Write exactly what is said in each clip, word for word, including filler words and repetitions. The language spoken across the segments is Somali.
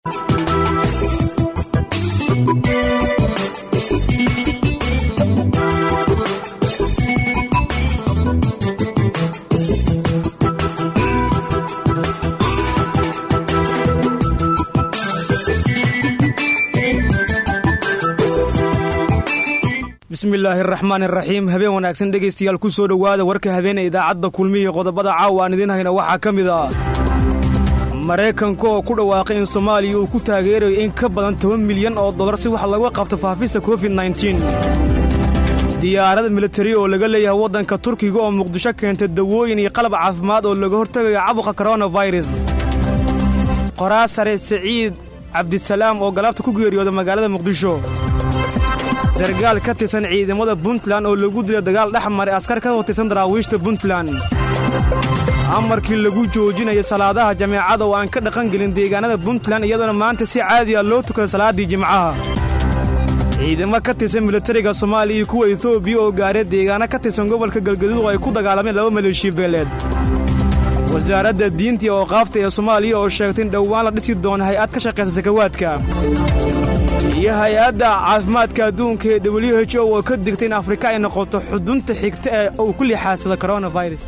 bismillaahi raxmaani raxiim habeen wanaagsan dhegaystayaal ku soo dhowaada warka habeen ee idaacadda kulmiye qodobada caawa aan idiin hayna waxaa ka mid ah Mareykanka oo ku dhawaaqay in Soomaaliya uu ku taageerayo in ka badan toban milyan oo dollar si wax lagu qabto faafista covid nineteen diyaarad military oo laga leeyahay wadanka Turkiga oo Muqdisho keentay dawooyin iyo qalab caafimaad oo laga hortagayo caabuqa coronavirus qoraa sare Saciid Cabdisalaam oo galabta ku geeriyooday magaalada Muqdisho sargaal ka tirsan ciidamada Puntland oo lagu dilay dagaal dhaxmar askar ka tirsan daraawiishta Puntland amarkii lagu joojinayo salaadaha jameecada oo aan ka dhaqan gelin deegaanada Puntland iyadoo maanta si caadi ah loo tukado salaadii jimcaha ciidamada ka tirsan militariga Soomaaliya iyo kuwa Itoobiya oo gaaray deegaano ka tirsan gobolka Galgaduud oo ay ku dagaalameen laba maleeshiya beeleed wasaaradda diinta iyo qaafta ee Soomaaliya oo sheegtay in dhawaan la dhisi doono hay'ad ka shaqeysa sakawaadka iyo hay'adda caafimaadka adduunka ee W H O oo ka digtay in Afrika ay noqoto xudunta xigta ee uu ku lixaasada coronavirus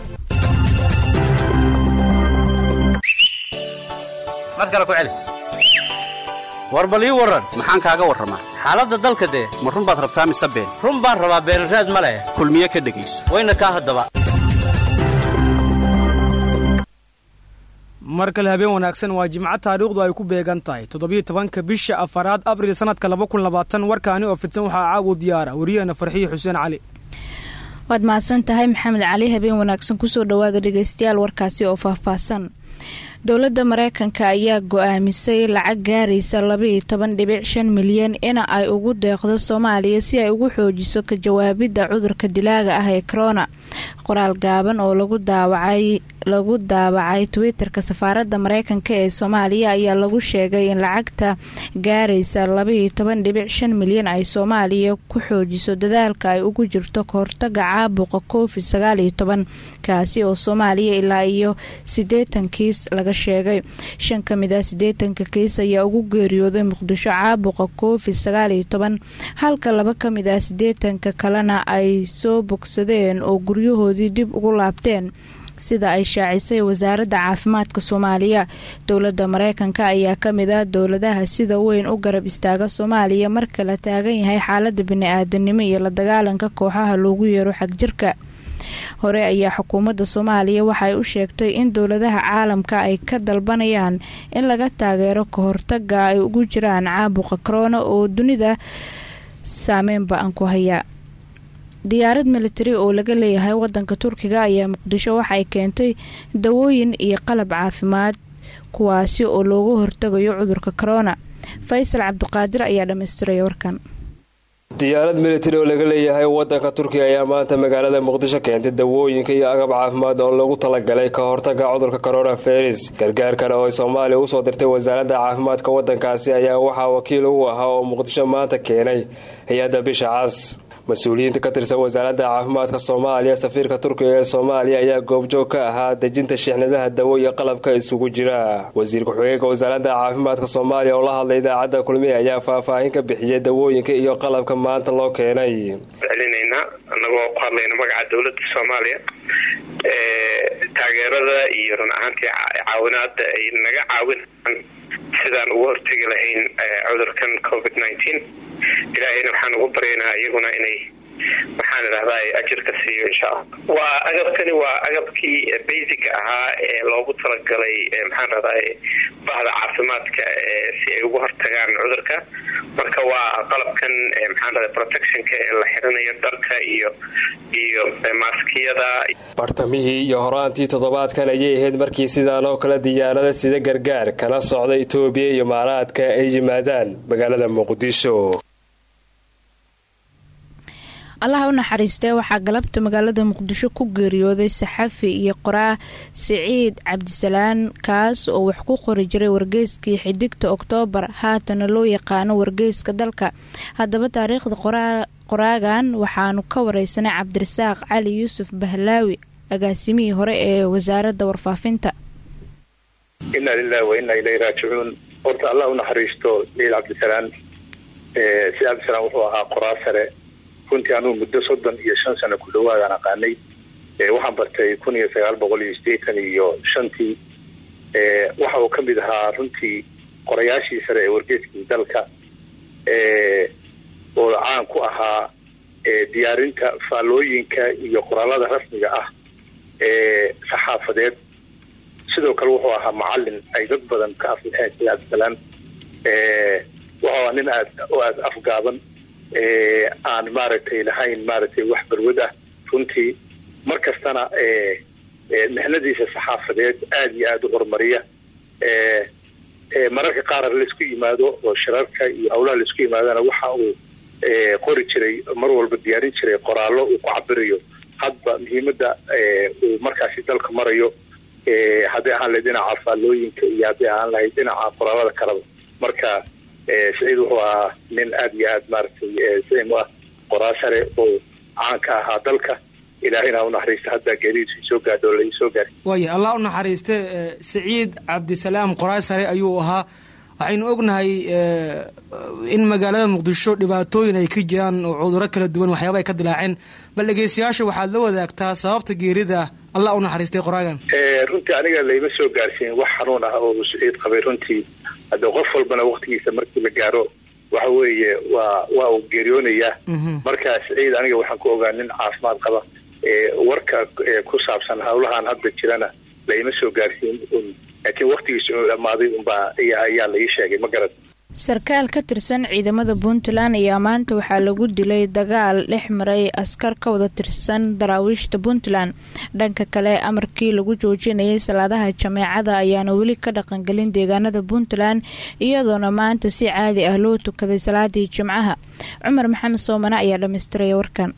markala ku celi warbali waran maxaan kaaga waramaa xaaladda dalka de ma run baad rabtaa mise been run baan rabaa beerraad ma leh kulmiye ka dhageyso wayna ka hadaba markale habeen wanaagsan waa jimco taariikhdu ay ku beegan tahay toddoba iyo tobanka bisha afaraad abriil sanadka laba kun iyo labaatan warkaani oo fidsan waxa caawu diyaara wariyana Farxiyo Xuseen Cali waad maasan tahay Maxamed Cali habeen wanaagsan ku soo dhawaada dhageystayaal warkaasi oo faahfaahsan dowladda Mareykanka ayaa go'aamisay lacag gaaraysa laba iyo toban dhibic shan milyan in ay ugu deeqdo Soomaaliya si ay ugu xoojiso ka jawaabida cudurka dilaaga ah ee corona qoraal gaaban oo lagu daawacay lagu daawacay Twitter-ka safaaradda Mareykanka ee Soomaaliya ayaa lagu sheegay in lacagta gaaraysa laba iyo toban dhibic shan milyan ay Soomaaliya ku xoojiso dadaalka ay ugu jirto kahortaga caabuqa covid sagaal iyo toban kaasi oo Soomaaliya ilaa iyo siddeetan kiis laga sheegay shan kamid ah siddeetanka kiis ayaa ugu geeriyooday Muqdisho caabuqa covid sagaal iyo toban halka laba kamid ah siddeetanka kalena ay soo bogsadeen oo guryahoodii dib ugu laabteen sida ay shaacisay wasaaradda caafimaadka Soomaaliya dowladda Mareykanka ayaa kamid ah dowladaha sida weyn u garab istaaga Soomaaliya marka la taagan yahay xaaladda bini'aadanimo iyo la dagaalanka kooxaha loogu yeero xagjirka hore ayaa xukuumadda Soomaaliya waxay u sheegtay in dowladaha caalamka ay ka dalbanayaan in laga taageero ka hortagga ay ugu jiraan caabuqa corona oo dunida saameyn ba'an ku haya diyaarad military oo laga leeyahay wadanka Turkiga ayaa Muqdisho waxay keentay dawooyin iyo qalab caafimaad kuwaasi oo looga hortagayo cudurka corona Faysal Cabdiqaadir ayaa dhameystiray warkan diyaarad military oo laga leeyahay wadanka Turkiga ayaa maanta magaalada Muqdisho keentay dawooyinka iyo agab caafimaad oo lagu talagalay ka hortagga cudurka coronavirus gargaarkan oo Soomaaliya u soo dirtay wasaaradda caafimaadka wadankaasi ayaa waxa wakiil u ahaa oo Muqdisho maanta keenay hay'adda Bisha Cas mas'uuliyiinta ka tirsan wasaaradda caafimaadka Soomaaliya safiirka Turkiga ee Soomaaliya ayaa goobjoog ka ahaa dejinta shixnadaha dawo iyo qalabka isugu jira wasiirka xogeenka wasaaradda caafimaadka Soomaaliya oo la hadlay idaacadda kulmiye ayaa faahfaahin ka bixiyay dawooyinka iyo qalabka maanta loo keenay celinayna anagoo ku hadlayna magaca dawladda Soomaaliya ee taageerada iyo run ahaantii caawinaadda ay naga caawinayaan sidaan ugu hortagi lahayn cudurkan covid nineteen ilaahayna waxaan ugu baryaynaa iyaguna inay waxaan idhahdaa ajirka siiyo insha Allah waa agabkani waa agabkii basic ahaa ee loogu talagalay maxaan idhahdaa bahda caafimaadka si ay ugu hortagaan cudurka marka waa qalabkan maxaan idhahdaa protectionka ee la xiranayo dharka iyo iyo maskiyada bartamihii iyo horaantii toddobaadkan ayay ahayd markii sidaan oo kale diyaarada sida gargaar kana socda Itoobiya iyo Maaraadka ay yimaadaan magaalada Muqdisho Allah u naxariistay waxaa galabta magaalada Muqdisho ku geeriyooday saxafi iyo qoraa Saciid Cabdisalaam kaas oo wax ku qori jiray wargeyskii Xidigta Oktoobar haatan loo yaqaan wargeyska dalka hadaba taariikhda qoraagan waxaanu ka wareysanay Cabdirasaaq Cali Yuusuf Bahlaawi agaasimihii hore ee wasaaradda warfaafinta inna lillahi wa inna ilayhi raaji'uun horta allah u naxariisto Siciid Cabdisalaan ee Siciid Cabdisalaan wuxuu ahaa qoraa sare runtii anuu muddo soddon iyo shan sano ku dhawaad aan aqaanay ee waxaan bartay kun iyo sagaal boqol iyo siddeetan iyo shantii ee waxa uu ka mid ahaa runtii qorayaashii sare ee wargeyskii dalka ee oo caan ku ahaa ee diyaarinta faallooyinka iyo qoraalada rasmiga ah ee saxaafadeed sidoo kale wuxuu ahaa macallin ay dad badan ka aflixeen Siciid Cabdisalaan ee waa nin aad oo aad afgaaban ee aan maaragtay lahayn maaragtay wax balwad ah runtii markastana ee mehnadiisa saxaafadeed aad iyo aad u horumariya ee ee mararka qaar la isku yimaado oo shirarka iyo hawlaha la isku yimaadana waxa uu ee qori jiray mar walba diyaarin jiray qoraallo uu ku cabirayo hadba muhiimadda ee uu markaasi dalka marayo ee haddii aan la dhinaca faallooyinka iyo haddii aan lahayd dhinaca qoraalada kaleba marka ee Siciid wuxuu ahaa nin aad iyo aad maaragtay sida ah qoraa sare oo caan ka ahaa dalka ilaahayna u naxariista hadda geeridiisa soo gaadho la soo gaaray way allah u naxariiste Siciid Cabdisalaan qoraa sare ayuu ahaa waxaynu ognahay in magaalada Muqdisho dhibaatooyin ay ka jiraan oo cudurro kala duwan waxyaabo ay ka dilaaceen bal dhageystayaasha waxaad la wadaagtaa sababta geerida allah u naxariistay qoraagan ee runtii aniga layma soo gaarsiin wax xanuun ah oo Siciid qabay runtii hadda qof walbana waqtigiisa markii la gaaro waxa weeye waa waa uu geeriyoonayaa marka Siciid aniga waxaan ku ogaa nin caafimaad qaba ee warka ku saabsan hawlahan hadda jirana layma soo gaarsiin laakiin waqtigiisa uu dhamaaday unbaa ayaa la ii sheegay ma garad sarkaal ka tirsan ciidamada Puntland ayaa maanta waxaa lagu dilay dagaal dhex maray askar ka wada tirsan daraawiishta Puntland dhanka kale amarkii lagu joojinayay salaadaha jameecada ayaana weli ka dhaqan galin deegaanada Puntland iyadoona maanta si caadi ah loo tukaday salaadii jimcaha Cumar Maxamed Soomana ayaa dhameystiray warkan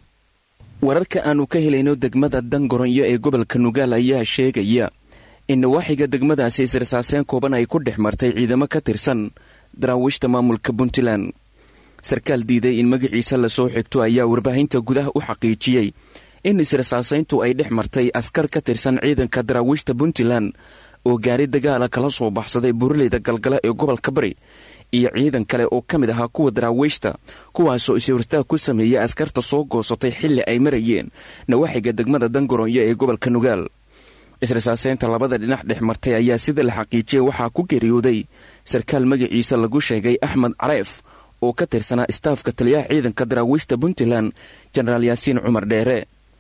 wararka aanu ka helayno degmada Dangoronyo ee gobolka Nugaal ayaa sheegaya in waaxiga degmadaasi sirsaaseen kooban ay ku dhex martay ciidamo ka tirsan daraawiishta maamulka Puntland sarkaal diiday in magaciisa la soo xigto ayaa warbaahinta gudaha u xaqiijiyay in sirsaaseentu ay dhex martay askar ka tirsan ciidanka daraawiishta Puntland oo gaari dagaal kala soo baxsaday burleyda galgala ee gobolka Bari iyo ciidan kale oo kamid ahaa kuwa daraawiishta kuwaasoo iswartaag ku sameeyay askarta soo goosatay xilli ay marayeen nawaaxiga degmada Dangoronyo ee gobolka Nugaal israsaaseynta labada dhinac dhex martay ayaa sida la xaqiijiyay waxaa ku geeriyooday sarkaal magaciisa lagu sheegay Axmed Careef oo ka tirsanaa istaafka taliyaha ciidanka daraawiishta Puntland Generaal Yaasiin Cumar Dheere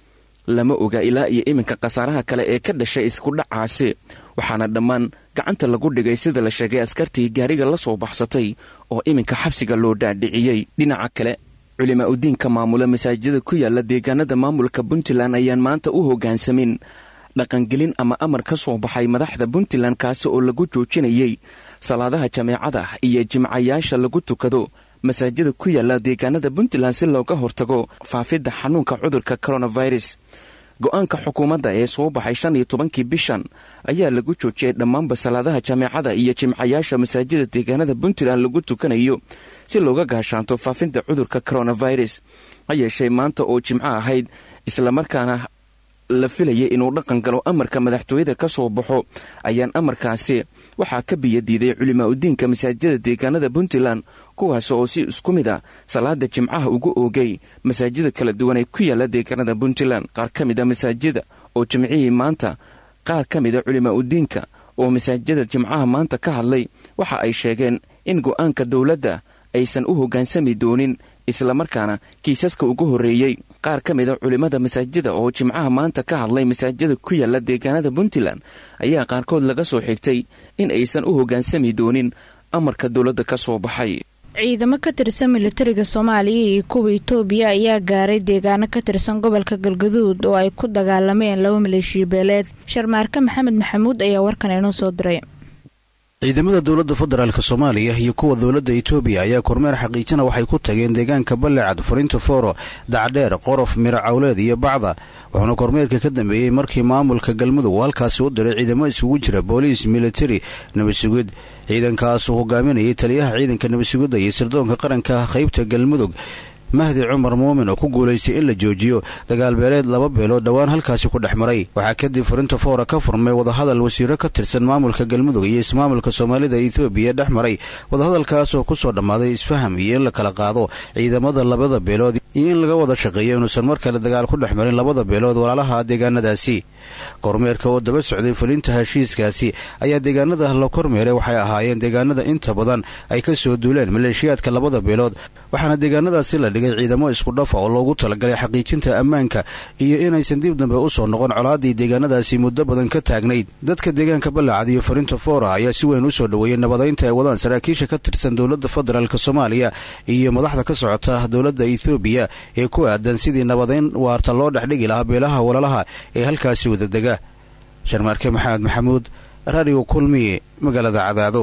lama oga ilaa iyo iminka qasaaraha kale ee ka dhashay isku dhacaasi waxaana dhammaan gacanta lagu dhigay sida la sheegay askartii gaariga la soo baxsatay oo iminka xabsiga loo dhaadhiciyay dhinaca kale culimo u diinka maamula masaajidada ku yaala deegaanada maamulka Puntland ayaan maanta u hoggaansamin dhaqangelin ama amar ka soo baxay madaxda Puntland kaasi oo lagu joojinayay salaadaha jameecada iyo jimcayaasha lagu tukado masaajida ku yaala deegaanada Puntland si looga hortago faafidda xanuunka cudurka coronavirus go'aanka xukuumadda ee soo baxay shan iyo tobankii bishan ayaa lagu joojiyay dhammaanba salaadaha jameecada iyo jimcayaasha masaajida deegaanada Puntland lagu tukanayo si looga gaashaanto faafidda cudurka coronavirus ayeeshay maanta oo jimco ahayd isla markaana la filayay inuu dhaqan galo amarka madaxtooyada ka soo baxo ayaan amarkaasi waxaa ka biyadiiday culimo u diinka masaajidada deegaanada Puntland kuwaas oo si isku mid ah salaada jimcaha ugu oogay masaajida kala duwan ee ku yaala deegaanada Puntland qaar ka mid ah masaajida oo jimcihii maanta qaar ka mid ah culimo u diinka oo masaajida jimcaha maanta ka hadlay waxa ay sheegeen in go'aanka dawladda aysan u hoggaansami doonin isla markaana kiisaska ugu horeeyay qaar ka mid ah culimada masaajida oo jimcaha maanta ka hadlay masaajida ku yaala deegaanada Puntland ayaa qaarkood laga soo xigtay in aysan u hoggaansami doonin amarka dawladda ka soo baxay ciidamo ka tirsan militariga Soomaaliya iyo kuwa Itoobiya ayaa gaaray deegaano ka tirsan gobolka Galgaduud oo ay ku dagaalameen laba maleeshiyo beeleed Sharmaarka Maxamed Maxamuud ayaa warkan inoo soo diray ciidamada dawladda federaalka Soomaaliya iyo kuwa dawladda Itoobiya ayaa kormeer xaqiijina waxay ku tageen deegaanka Ballecad Furinta Fooro Dacdheer Qorof Miracawleed iyo Bacda wuxuuna kormeerka ka dambeeyay markii maamulka Galmudug halkaas u diray ciidamo isugu jira booliis military nabadsugid ciidankaas oo hogaaminayay taliyaha ciidanka nabadsugidda iyo sirdoonka qaranka qaybta Galmudug mahdi cumar muumin oo ku guulaystay in la joojiyo dagaalbeeleed laba beelood dhowaan halkaasi ku dhex maray. waxaa kadib furinta foora ka furmay wadahadal wasiiro ka tirsan maamulka galmudug iyo ismaamulka soomaalida etoobiya dhex maray. wadahadalkaas oo kusoo dhammaaday isfaham iyo in la kala qaado ciidamada labada beelood iyo in laga wada shaqeeyo inuusan mar kale dagaal ku dhex marin labada beelood walaalaha deegaanadaasi. kormeerka oo daba socday fulinta heshiiskaasi ayaa deegaanada la kormeeray waxay ahaayeen deegaanada inta badan ay ka soo duuleen maleeshiyaadka labada beelood, waxaana deegaanadaasi la dhigay ciidamo isku dhafa oo loogu talagalay xaqiijinta ammaanka iyo inaysan dib dambe u soo noqon colaadii deegaanadaasi muddo badan ka taagnayd. dadka deegaanka Balacad iyo Farinta Foora ayaa si weyn u soo dhaweeyay nabadaynta ay wadaan saraakiisha ka tirsan dowladda federaalka Soomaaliya iyo madaxda ka socota dowladda Itoobiya ee ku aadan sidii nabadayn waarta loo dhexdhigi lahaa beelaha walaalaha ee halkaasi wada dega. Sharmaarke Maxamed Maxamuud, Radio Kulmiye, magaalada Cadaado.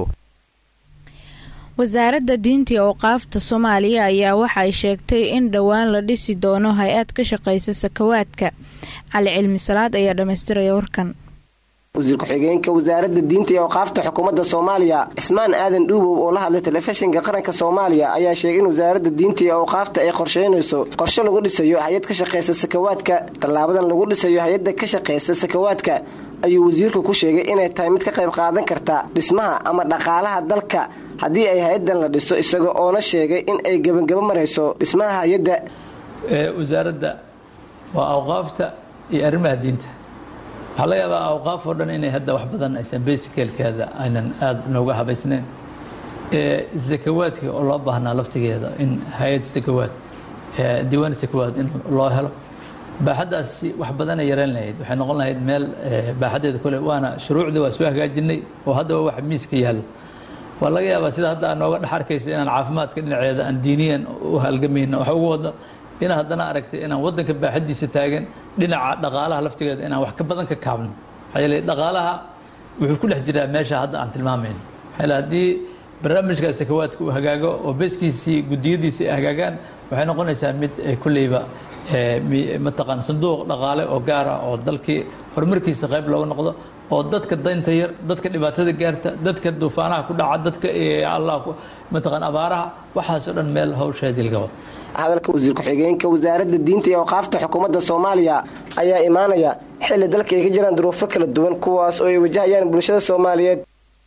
wasaaradda diinta iyo awqaafta Soomaaliya ayaa waxa ay sheegtay in dhawaan la dhisi doono hay-ad ka shaqeysa sakawaadka. Cali Cilmi Salaad ayaa dhameystiraya warkan. wasiir ku-xigeenka wasaaradda diinta iyo awqaafta xukuumadda Soomaaliya Ismaan Aadan Dhuubow oo la hadlay telefishinka qaranka Soomaaliya ayaa sheegay in wasaaradda diinta iyo awqaafta ay qorsheynayso qorshe lagu dhisayo hay-ad ka shaqeysa sakawaadka. tallaabadan lagu dhisayo hay-adda ka shaqeysa sakawaadka ayuu wasiirku ku sheegay inay tahay mid ka qayb qaadan karta dhismaha ama dhaqaalaha dalka haddii ay hay-adan la dhiso, isaga oo la sheegay in ay gabagaba marayso dhismaha hay-adda. wasaaradda waa awqaafta iyo arrimaha diinta. waxaa laga yaabaa awqaaf oo dhan inay hadda wax badan aysan basicalkeeda aynan aada nooga habaysnayn. sakawaadka oo loo baahnaa laftigeeda in hay-ad sakawaad diiwaan sakawaad in loo helo baaxaddaasi wax badan ay yareen lahayd. waxay noqon lahayd meel baaxaddeeda kule waana shuruucda waa soo hagaajinay oo haddaba wax miiska yaallo. waa laga yaabaa sida hadda aan nooga dhex arkaysa inaan caafimaadka dhinaceeda aan diiniyan u halgamayno waxa ugu wada in haddana aragtay inaan waddanka baaxaddiisa taagan dhinaca dhaqaalaha laftigeeda inaan wax ka badan ka kaabno. maxaa yeelay dhaqaalaha wuxuu ku dhex jiraa meesha hadda aan tilmaamayno. maxaa yeelay haddii barnaamijka sakawaadka uu hagaago oo beeskiisii guddiyadiisa ay hagaagaan waxay noqonaysaa mid kulleyba mataqaan sanduuq dhaqaale oo gaar ah oo dalkii horumarkiisa qayb looga noqdo oo dadka daynta yar, dadka dhibaatada gaarta, dadka duufaanaha ku dhaca, dadka allah mataqaan abaaraha, waxaas oo dhan meel hawsheedii laga wado. hadalka wasiir ku-xigeenka wasaaradda diinta iyo awqaafta xukuumadda Soomaaliya ayaa imaanaya xilli dalka ay ka jiraan duruufo kala duwan kuwaas oo ay wajahayaan bulshada Soomaaliyeed.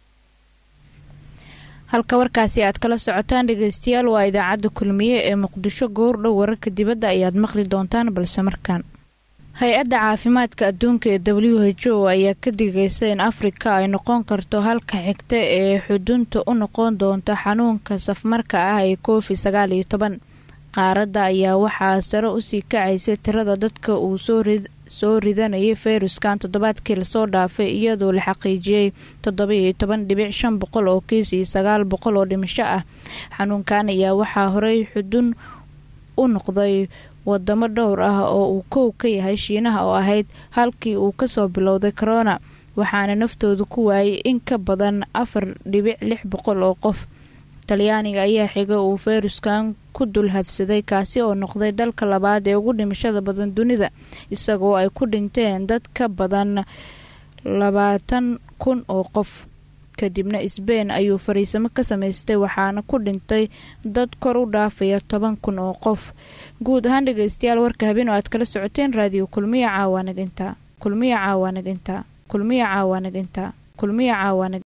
halka warkaasi aad kala socotaan dhageystayaal waa idaacadda Kulmiye ee Muqdisho. goordhow wararka dibadda ayaad maqli doontaan, balse markaan hay-adda caafimaadka adduunka ee W H O ayaa ka digaysa in Afrika ay noqon karto halka xigta ee xudunta u noqon doonta xanuunka safmarka ah ee covid sagaal iyo toban. qaaradda ayaa waxaa sare usii kacaysay tirada dadka uu soo rid soo ridanayay fayruskan toddobaadkii lasoo dhaafay iyadoo la xaqiijiyey toddoba iyo toban dhibic shan boqol oo kiis iyo sagaal boqol oo dhimasho ah. xanuunkan ayaa waxaa horey xudun u noqday wadamo dhowr ah oo uu kow ka yahay Shiinaha oo ahayd halkii uu kasoo bilowday corona, waxaana naftoodu ku waayay in ka badan afar dhibic lix boqol oo qof. Talyaaniga ayaa xiga uu fayruskan ku dul habsaday, kaasi oo noqday dalka labaad ee ugu dhimashada badan dunida, isagoo ay ku dhinteen dad ka badan labaatan kun oo qof. kadibna Spain ayuu fariisamo ka sameystay waxaana ku dhintay dad kor u dhaafaya toban kun oo qof. guud ahaan dhageystayaal warka habeen oo aad kala socoteen Radio Kulmiye caawa naginta kulmiye caawa naginta kulmiye caawa naginta kulmiye caawa